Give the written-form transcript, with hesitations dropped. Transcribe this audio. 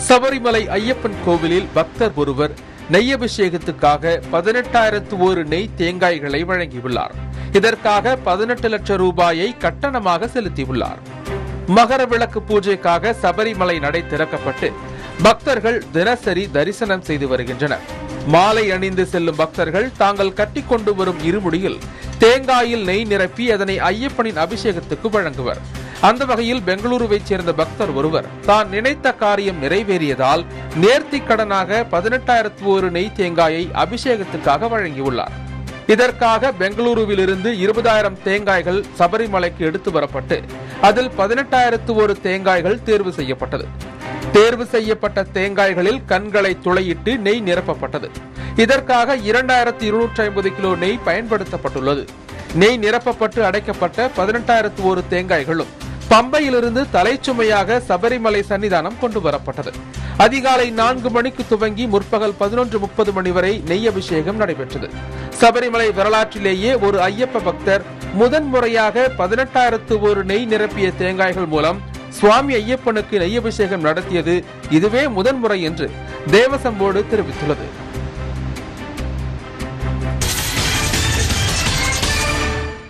சபரிமலை ஐயப்பன் கோவிலில் பக்தர் ஒருவர் நெய் அபிஷேகத்துக்காக 18,001 நெய் தேங்காய்களை வழங்கியுள்ளார். இதற்காக 18 லட்சம் ரூபாயை கட்டணமாக செலுத்தியுள்ளார். மகர விளக்கு பூஜைக்காக சபரிமலை நடை திறக்கப்பட்டு பக்தர்கள் தினசரி தரிசனம் செய்து வருகின்றனர். மாலை அணிந்து செல்லும் பக்தர்கள் தாங்கள் கட்டிக்கொண்டு வரும் இருமுடியில் தேங்காயில் நெய் நிரப்பி அதனை ஐயப்பனின் அபிஷேகத்துக்கு வழங்குவர். அந்த வகையில் பெங்களூருவைச் சேர்ந்த பக்தர் ஒருவர் தான் நினைத்த காரியம் நிறைவேறியதால் நேர்த்திக் கடனாக 18,001 நெய் தேங்காயை அபிஷேகத்துக்காக வழங்கியுள்ளார். இதற்காக பெங்களூருவிலிருந்து 20,000 தேங்காய்கள் சபரிமலைக்கு எடுத்து வரப்பட்டு அதில் 18,001 தேங்காய்கள் தேர்வு செய்யப்பட்டது. தேர்வு செய்யப்பட்ட தேங்காய்களில் கண்களை துளையிட்டு நெய் நிரப்பப்பட்டது. இதற்காக 2,250 கிலோ நெய் பயன்படுத்தப்பட்டுள்ளது. நெய் நிரப்பப்பட்டு அடைக்கப்பட்ட 18,001 தேங்காய்களும் பம்பையிலிருந்து தலைச்சுமையாக சபரிமலை சன்னிதானம் கொண்டு வரப்பட்டது. அதிகாலை 4 மணிக்கு துவங்கி முற்பகல் 11:30 மணி வரை நெய் அபிஷேகம் நடைபெற்றது. சபரிமலை வரலாற்றிலேயே ஒரு ஐயப்ப பக்தர் முதன்முறையாக 18,001 நெய் நிரப்பிய தேங்காய்கள் மூலம் சுவாமி ஐயப்பனுக்கு நெய் அபிஷேகம் நடத்தியது இதுவே முதன்முறை என்று தேவசம் போர்டு தெரிவித்துள்ளது.